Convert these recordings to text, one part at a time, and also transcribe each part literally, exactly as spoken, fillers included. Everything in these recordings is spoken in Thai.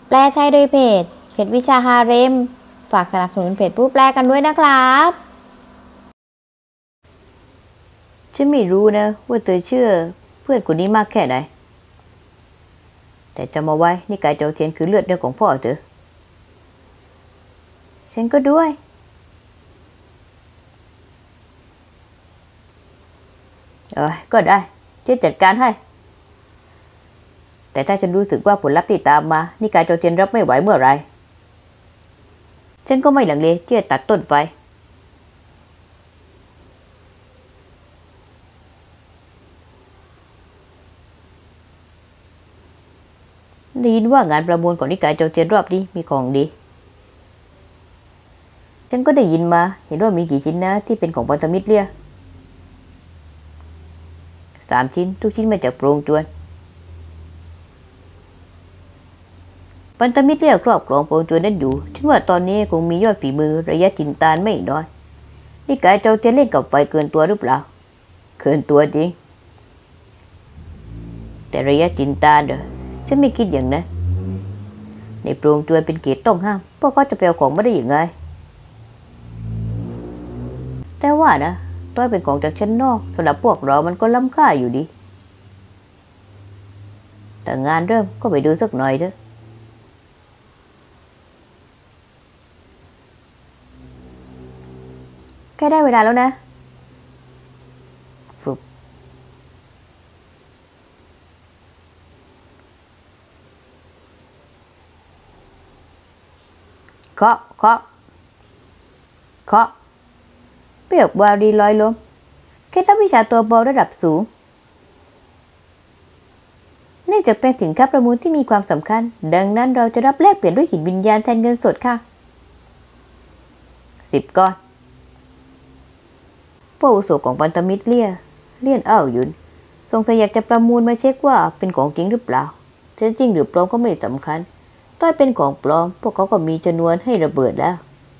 แปลใช้โดยเพจเพจวิชาฮาเร็มฝากสนับสนุนเพจผู้แปลกันด้วยนะครับฉันไม่รู้นะว่าเธอเชื่อเพื่อนคนนี้มากแค่ไหนแต่จำเอาไว้นี่กายเจ้าเทียนคือเลือดเนื้อของพ่อเธอฉันก็ด้วยเออก็ได้ฉันจัดการให้แต่ถ้าฉันรู้สึกว่าผลลัพธ์ที่ตามมานี่กายเจ้าเทียนรับไม่ไหวเมื่อไรฉันก็ไม่หลังเลที่จะตัดต้นไฟได้ยินว่างานประมูลของนิกายเจ้าเทียนรอบนี้มีของดีฉันก็ได้ยินมาเห็นว่ามีกี่ชิ้นนะที่เป็นของพันธมิตรเลี่ยสามชิ้นทุกชิ้นมาจากโปรงจวนพันธมิตรเลี่ยครอบครองโปรงจวนนั้นอยู่ฉันว่าตอนนี้คงมียอดฝีมือระยะจินตานไม่น้อยนิกายเจ้าเทียนเล่นกับไฟเกินตัวหรือเปล่าเกินตัวจริงแต่ระยะจินตานเด้อฉันไม่คิดอย่างนั้นในโปรงจวนเป็นเขตต้องห้ามพวกเขาจะไปเอาของมาได้อย่างไรแต่ว่านะต้อยเป็นของจากชั้นนอกสำหรับพวกเรามันก็ล้ำค่าอยู่ดีแต่งานเริ่มก็ไปดูสักหน่อยเถอะใกล้ได้เวลาแล้วนะฝึกเคาะเคาะเคาะเปรียกวารีลอยลมเคล็ดลับวิชาตัวเบาระดับสูงเนื่องจากเป็นสินค้าประมูลที่มีความสำคัญดังนั้นเราจะรับแลกเปลี่ยนด้วยหินวิญญาณแทนเงินสดค่ะสิบก้อนผู้อาวุโสของพันธมิตรเลี่ยเลี่ยนอ้าวยุนสงสัยอยากจะประมูลมาเช็คว่าเป็นของจริงหรือเปล่าจะจริงหรือปลอมก็ไม่สำคัญต้อยเป็นของปลอมพวกเขาก็มีจำนวนให้ระเบิดแล้ว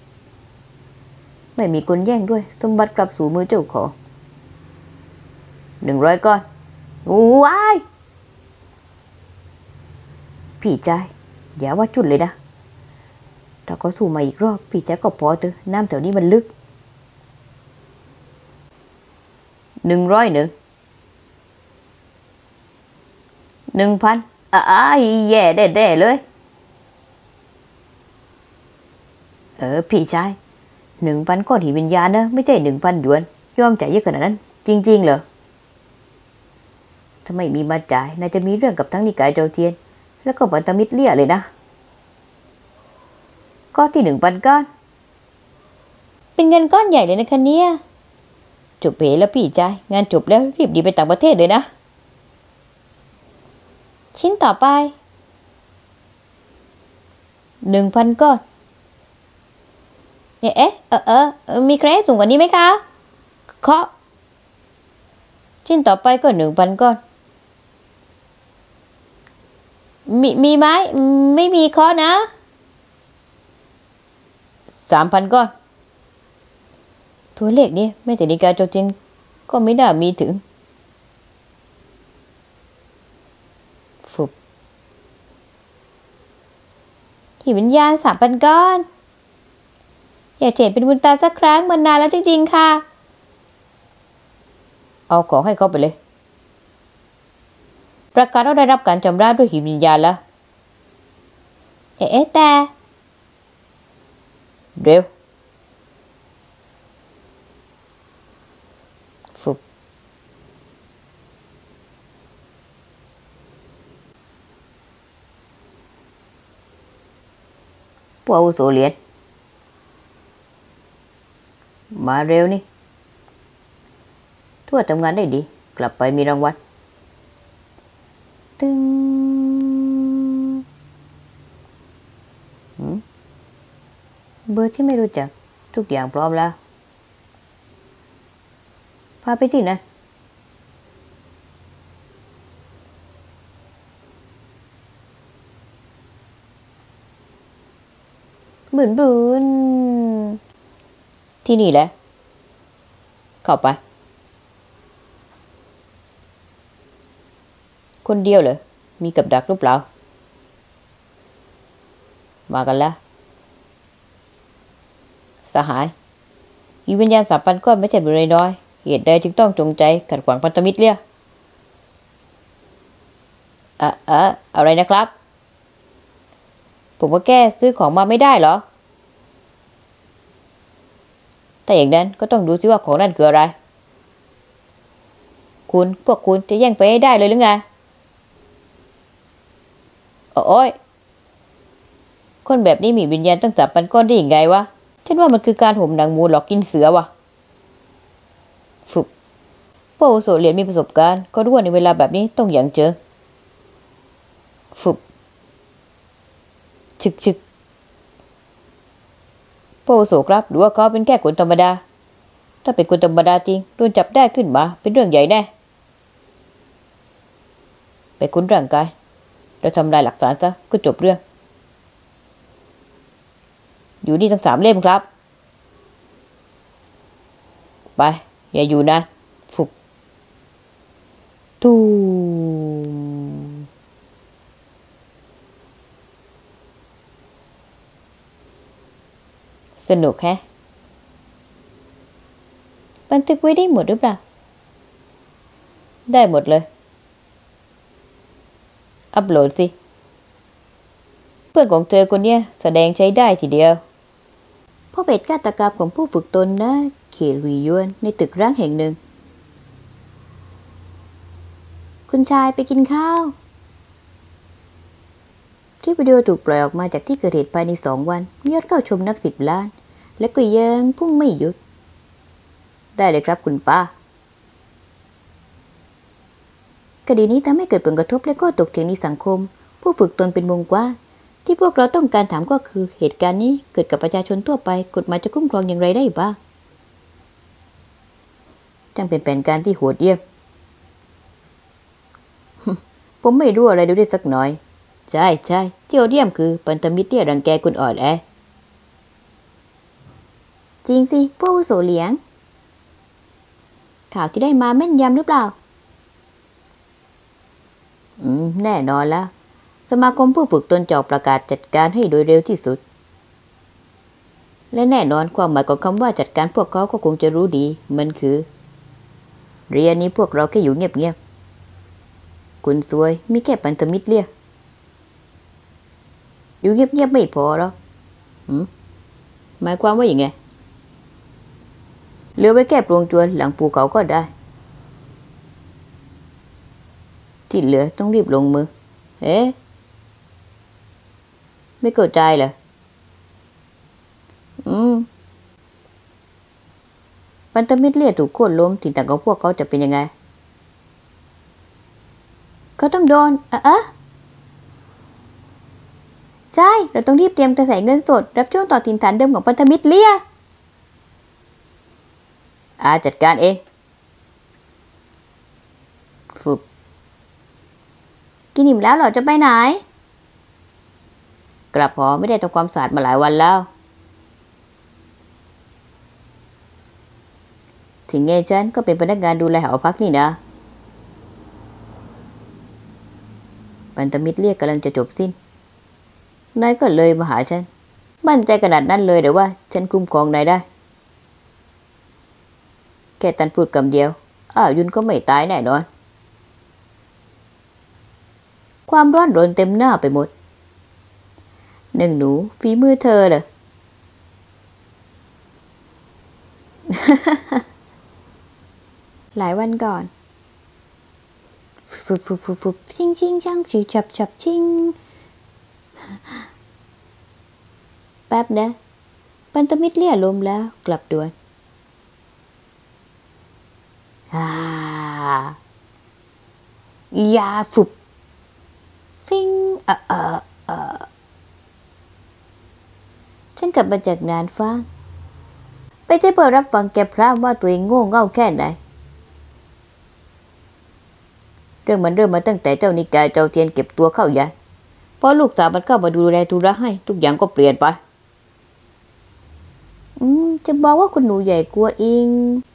ไม่มีคนแย่งด้วยสมบัติกลับสู่มือเจ้าของหนึ่งร้อยก้อนว้ายพี่ใจอย่าว่าจุดเลยนะถ้าเขาสู้มาอีกรอบพี่ใจก็พอเถอะน้ำแถวนี้มันลึกหนึ่งร้อยหนึ่งหนึ่งพันอ่ะแย่แด่ๆเลยเออพี่ชายหนึ่งพันก้อนหินวิญญาณนะไม่ใช่หนึ่งพันหยวนยอมจ่ายเยอะขนาดนั้นจริงๆเหรอถ้าไม่มีมาจ่ายน่าจะมีเรื่องกับทั้งนิกายเจ้าเทียนแล้วก็พันธมิตรเลี่ยเลยนะก้อนที่หนึ่งพันก้อนเป็นเงินก้อนใหญ่เลยนะคะเนี่ยจบเพแล้วพี่ชายงานจบแล้วรีบดีไปต่างประเทศเลยนะชิ้นต่อไปหนึ่งพันก้อนเอ๊ะเออเออมีใครให้สูงกว่านี้ไหมคะเคาะชิ้นต่อไปก็หนึ่งพันก้อนมีมีไหมไม่มีเคาะนะสามพันก้อนตัวเลขนี้ไม่แต่นิกายเจ้าเทียนก็ไม่น่ามีถึงฟุบหินวิญญาณสามพันก้อนอยากเห็นเป็นบุญตาสักครั้งมานานแล้วจริงๆค่ะเอาของให้เขาไปเลยประกาศว่าได้รับการชำระด้วยหินวิญญาณแล้วเอ๊ะแต่เร็วฟุบผู้อาวุโสเหรียญมาเร็วนี่ทั่วทำงานได้ดีกลับไปมีรางวัลตึงเบอร์ที่ไม่รู้จักทุกอย่างพร้อมแล้วพาไปที่ไหนบืนบืนที่นี่แหละเข้าไปคนเดียวเหรอมีกับดักหรือเปล่ามากันแล้วสหายอีวิญญาณสามพันก้อนไม่ใช่บุญน้อยเหตุใดจึงต้องจงใจขัดขวางพันธมิตรเลี่ยอะอะอะไรนะครับผมก็แก้ซื้อของมาไม่ได้เหรอถ้าอย่างนั้นก็ต้องดูซิว่าของนั่นคืออะไรคุณพวกคุณจะแย่งไปให้ได้เลยหรือไงโอ้ยคนแบบนี้มีวิญญาณตั้งสามพันก้อนได้ยังไงวะฉันว่ามันคือการห่มหนังหมูหลอกกินเสือวะฝึกพวกโอโสเรียนมีประสบการณ์ก็รู้ว่าในเวลาแบบนี้ต้องอย่างเจอฝึกชึกชึกพวกโอโสครับหรือว่าเขาเป็นแค่คนธรรมดาถ้าเป็นคนธรรมดาจริงโดนจับได้ขึ้นมาเป็นเรื่องใหญ่แน่ไปค้นร่างกายแล้วทำลายหลักฐานซะก็จบเรื่องอยู่นี่ทั้งสามเล่มครับไปอย่าอยู่นะฝึกตูมสนุกแฮะบันทึกไว้ได้หมดหรือเปล่าได้หมดเลยอัปโหลดสิเพื่อนของเธอคนนี้แสดงใช้ได้ทีเดียวพบเหตุฆาตกรรมของผู้ฝึกตนนะเขตวียวนในตึกร้างแห่งหนึ่งคุณชายไปกินข้าวคลิปวิดีโอถูกปล่อยออกมาจากที่เกิดเหตุภายในสองวันมียอดเข้าชมนับสิบล้านและก็ยังพุ่งไม่หยุดได้เลยครับคุณป้าคดีนี้ทำให้เกิดผลกระทบและก็ตกเถียงในสังคมผู้ฝึกตนเป็นวงกว้างที่พวกเราต้องการถามก็คือเหตุการณ์นี้เกิดกับประชาชนทั่วไปกฎหมายจะคุ้มครองอย่างไรได้บ้างจังเป็นแผนการที่โหดเยี่ยม ผมไม่รู้อะไรดูได้สักหน่อยใช่ใช่ที่โหดเยี่ยมคือพันธมิตรที่รังแกคนอ่อนแอจริงสิพวกอาวุโสเหลียงข่าวที่ได้มาแม่นยำหรือเปล่าอืมแน่นอนแล้วสมาคมผู้ฝึกตนจะออกประกาศจัดการให้โดยเร็วที่สุดและแน่นอนความหมายของคำว่าจัดการพวกเขาก็คงจะรู้ดีมันคือเรียนนี้พวกเราแค่อยู่เงียบๆคุณซวยมีแค่พันธมิตรเลี่ยอยู่เงียบๆไม่พอหรอกหืมหมายความว่าอย่างไงเหลือไว้แค่ปลวงจวนหลังภูเขาก็ได้ที่เหลือต้องรีบลงมือเอ๊ะไม่เข้าใจเหรออืมพันธมิตรเลี่ยถูกโค่นล้มถิ่นฐานของพวกเขาจะเป็นยังไงเขาต้องโดนอ่ะอ่ะใช่เราต้องรีบเตรียมกระแสเงินสดรับช่วงต่อถิ่นฐานเดิมของพันธมิตรเลี่ยอาจัดการเองฝึกกินอิ่มแล้วเหรอจะไปไหนกลับหอไม่ได้ทำความสะอาดมาหลายวันแล้วถึงไงฉันก็เป็นพนักงานดูแลหอพักนี่นะพันธมิตรเรียกกำลังจะจบสิ้นนายก็เลยมาหาฉันมั่นใจขนาดนั้นเลยเดี๋ยวว่าฉันคุ้มครองนายได้แค่ตันพูดคำเดียวอ้าวยุนก็ไม่ตายแน่นอนความร้อนรนเต็มหน้าไปหมดหนึ่งหนูฝีมือเธอเหรอ หลายวันก่อนฟุบฟุบฟุบฟุบชิงชิงช่างชิจับจับชิงแป๊บนะพันธมิตรเลี่ยลมแล้วกลับด่วนอ่ายาฟุบฟิงเออเออเออฉันกลับมาจากนานฟ้าไปใช้เปิดรับฟังแกพร่ำว่าตัวเองโง่เง่าแค่ไหนเรื่องมันเริ่มมาตั้งแต่เจ้านิกายเจ้าเทียนเก็บตัวเข้ายันพอลูกสาวมันเข้ามาดูแลธุระให้ทุกอย่างก็เปลี่ยนไปอืมจะบอกว่าคุณหนูใหญ่กลัวเอง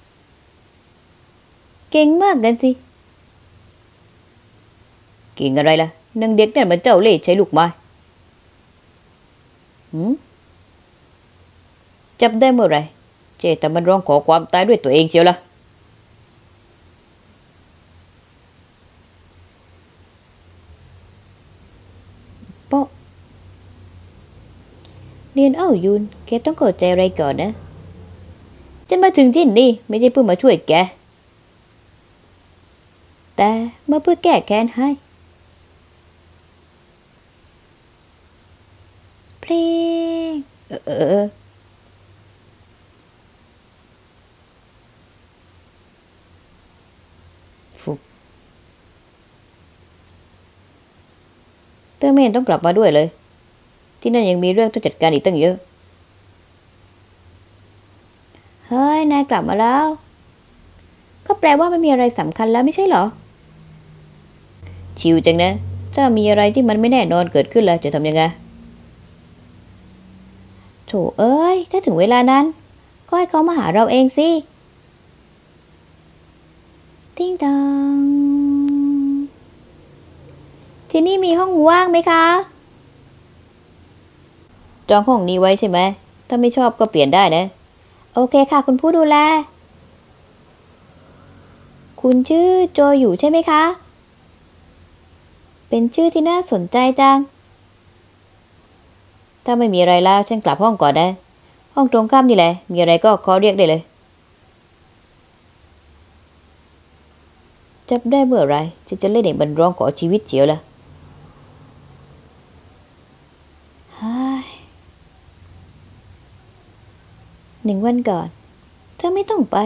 เก่งมากกันสิเก่งอะไรล่ะนางเด็กนั่นมันเจ้าเล่ห์ใช้ลูกไม้หืมจับได้เมื่อไหร่เจแต่มันร้องขอความตายด้วยตัวเองเชียวล่ะเปาะเรียนเอ้ายุนแกต้องเข้าใจอะไรก่อนนะฉันมาถึงที่นี่ไม่ใช่เพื่อมาช่วยแกแต่เมื่อเพื่อแก้แค้นให้เพลงเออเออฟุบเธอไม่เห็นต้องกลับมาด้วยเลยที่นั่นยังมีเรื่องต้องจัดการอีกตั้งเยอะเฮ้ยนายกลับมาแล้วก็แปลว่าไม่มีอะไรสำคัญแล้วไม่ใช่เหรอชิวจังนะถ้ามีอะไรที่มันไม่แน่นอนเกิดขึ้นแล้วจะทำยังไงโถเอ้ยถ้าถึงเวลานั้นก็ให้เขามาหาเราเองสิติ้งตองที่นี่มีห้องว่างไหมคะจองห้องนี้ไว้ใช่ไหมถ้าไม่ชอบก็เปลี่ยนได้นะโอเคค่ะคุณผู้ดูแลคุณชื่อโจอยู่ใช่ไหมคะเป็นชื่อที่น่าสนใจจังถ้าไม่มีอะไรแล้วฉันกลับห้องก่อนนะห้องตรงข้ามนี่แหละมีอะไรก็ขอเรียกได้เลยจับได้เมื่อไรฉันจะเล่นเองบันร้องขอชีวิตเฉียวละหนึ่งวันก่อนเธอไม่ต้องไป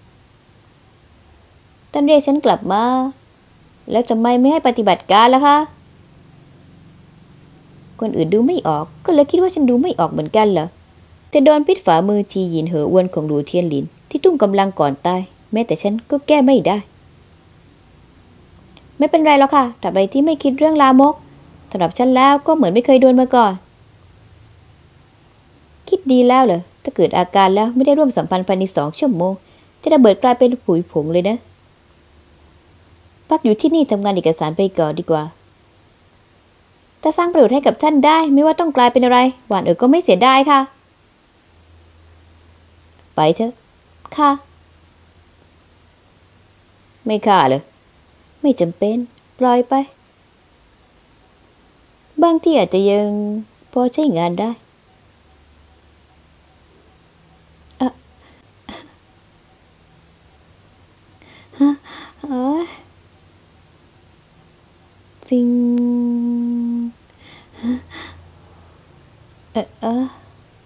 ท่านเรียกฉันกลับมาแล้วทำไมไม่ให้ปฏิบัติการล่ะคะคนอื่นดูไม่ออกก็เลยคิดว่าฉันดูไม่ออกเหมือนกันเหรอแต่โดนพิษฝ่ามือทีหยินเหออ้วนของหลูเทียนหลินที่ตุ้งกำลังก่อนตายแม้แต่ฉันก็แก้ไม่ได้ไม่เป็นไรหรอกค่ะตราบใดที่ไม่คิดเรื่องลามกสำหรับฉันแล้วก็เหมือนไม่เคยโดนมาก่อนคิดดีแล้วเหรอถ้าเกิดอาการแล้วไม่ได้ร่วมสัมพันธ์ภายในสองชั่วโมงจะระเบิดกลายเป็นผุยผงเลยนะพักอยู่ที่นี่ทำงานเอกสารไปก่อนดีกว่าถ้าสร้างประโยชน์ให้กับท่านได้ไม่ว่าต้องกลายเป็นอะไรหวานเอ๋อก็ไม่เสียดายค่ะไปเถอะค่ะไม่ค่ะเลยไม่จำเป็นปล่อยไปบางที่อาจจะยังพอใช้งานได้อะฮะเอ้ยฟิงเออเออ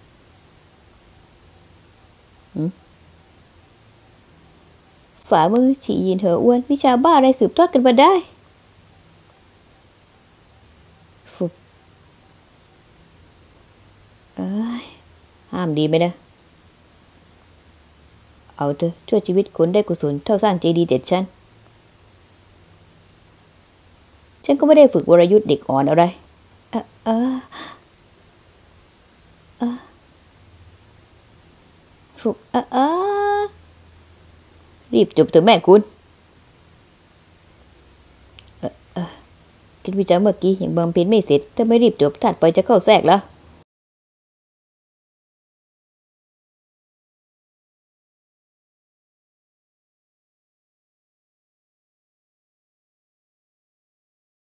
ฝ่ามือฉียินเหออ้วนวิชาบ้าอะไรสืบทอดกันมาได้ฟุบเอ้ยห้ามดีไหมนะเอาเถอะช่วยชีวิตคนได้กุศลเท่าสร้างเจดีย์เจ็ดชั้นฉันก็ไม่ได้ฝึกวรยุทธ์เด็กอ่อนอะไรเออเออเออฟุบเออเออรีบจบเถอะแม่คุณเออเออคิดวิจัยเมื่อกี้ยังบำเพ็ญไม่เสร็จถ้าไม่รีบจบถัดไปจะเข้าแทรกแล้ว